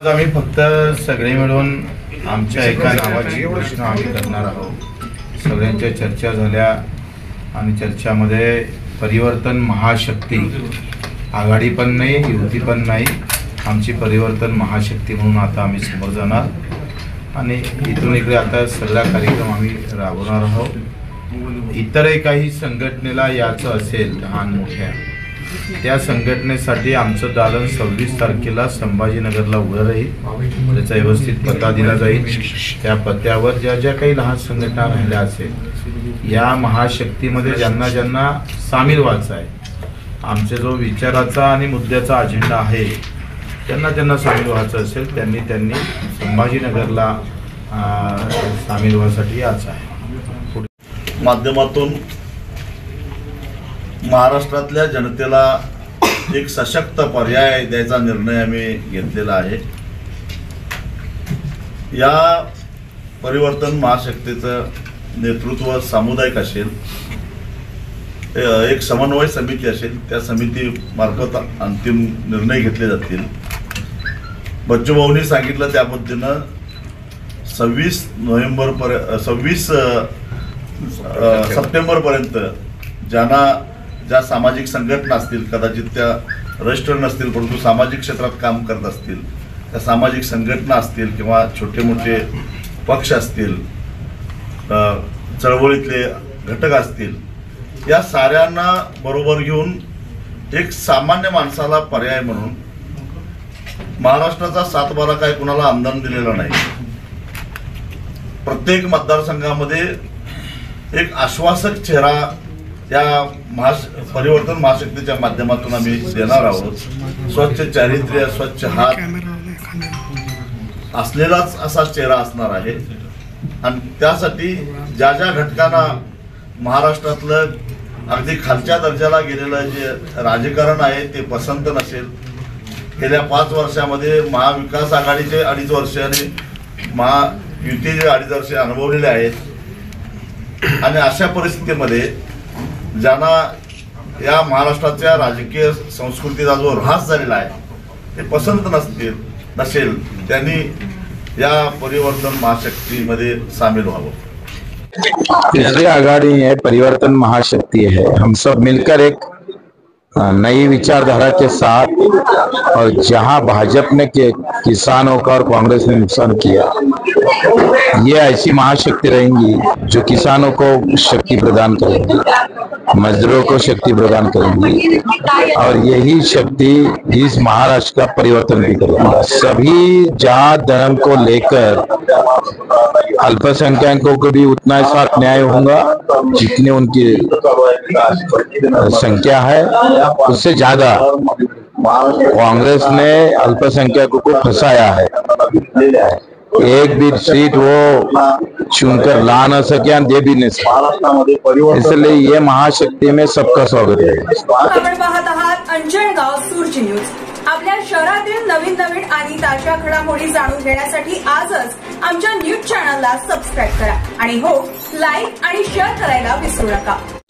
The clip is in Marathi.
आम्ही फक्त सगळे मिळून आमच्या एका नावाची घोषणा आम्ही करणार आहोत। सगळ्यांच्या चर्चा झाल्या आणि चर्चामध्ये परिवर्तन महाशक्ती आघाडी पण नाही, युती पण नाही, आमची परिवर्तन महाशक्ती म्हणून आता आम्ही समोर जाणार आणि इथून इकडे आता सगळा कार्यक्रम आम्ही राबवणार आहोत। इतरही काही संघटनेला याचं असेल लहान मोठ्या, त्या संघटनेसाठी आमचं दालन 26 तारखेला संभाजीनगरला उभं राहील। त्याचा व्यवस्थित पत्ता दिला जाईल। त्या पत्त्यावर ज्या ज्या काही लहान संघटना राहिल्या असेल या महाशक्तीमध्ये ज्यांना ज्यांना सामील व्हायचं आहे, आमचे जो विचाराचा आणि मुद्द्याचा अजेंडा आहे त्यांना त्यांना सामील व्हायचं असेल त्यांनी संभाजीनगरला सामील व्हायसाठी यायचं आहे। माध्यमातून महाराष्ट्रातल्या जनतेला एक सशक्त पर्याय द्यायचा निर्णय आम्ही घेतलेला आहे। या परिवर्तन महाशक्तीचं नेतृत्व सामुदायिक असेल, एक समन्वय समिती असेल, त्या समितीमार्फत अंतिम निर्णय घेतले जातील। बच्चू भाऊंनी सांगितलं त्या पद्धतीनं 26 सप्टेंबरपर्यंत ज्या सामाजिक संघटना असतील, कदाचित त्या रजिस्टर नसतील परंतु सामाजिक क्षेत्रात काम करत असतील, त्या सामाजिक संघटना असतील किंवा छोटे मोठे पक्ष असतील, चळवळीतले घटक असतील, या साऱ्यांना बरोबर घेऊन एक सामान्य माणसाला पर्याय म्हणून महाराष्ट्राचा 7-12 काय कुणाला आमदार दिलेला नाही। प्रत्येक मतदारसंघामध्ये एक आश्वासक चेहरा या परिवर्तन महाशक्तीच्या माध्यमातून आम्ही देणार आहोत। स्वच्छ चारित्र्य, स्वच्छ हात असलेलाच असा चेहरा असणार आहे आणि त्यासाठी ज्या ज्या घटकांना महाराष्ट्रातलं अगदी खालच्या दर्जाला गेलेलं जे राजकारण आहे ते पसंत नसेल, गेल्या 5 वर्षामध्ये महाविकास आघाडीचे 2.5 वर्ष आणि महायुतीचे 2.5 वर्ष अनुभवलेले आहेत आणि अशा परिस्थितीमध्ये ज्यांना या महाराष्ट्राच्या राजकीय संस्कृतीचा जो ऱ्हास झालेला आहे ते पसंत नसेल त्यांनी या परिवर्तन महाशक्तीमध्ये सामील व्हावं। तीसरी आघाड़ी है, परिवर्तन महाशक्ति है। हम सब मिलकर एक नई विचारधारा के साथ, और जहां भाजपा ने किसानों का और कांग्रेस ने नुकसान किया, ये ऐसी महाशक्ति रहेंगी जो किसानों को शक्ति प्रदान करेंगी, मजदूरों को शक्ति प्रदान करेंगी और यही शक्ति इस महाराष्ट्र का परिवर्तन भी करेगी। सभी जात धर्म को लेकर अल्पसंख्यकों को भी उतना ही साथ न्याय होगा जितनी उनकी संख्या है, उससे ज्यादा। कांग्रेस ने अल्पसंख्यकों को फंसाया है, एक भी सीट वो चुनकर ला न सके और दे भी नहीं सके, इसलिए ये महाशक्ति में सबका स्वागत है। आपण पाहत आहात अंजनगाव सूर्य न्यूज। आपल्या शहरातील नवीन आणि ताज्या घडामोडी जाणून घेण्यासाठी आजच आमच्या न्यूज चॅनलला सबस्क्राईब करा आणि हो, लाईक आणि शेअर करायला विसरू नका।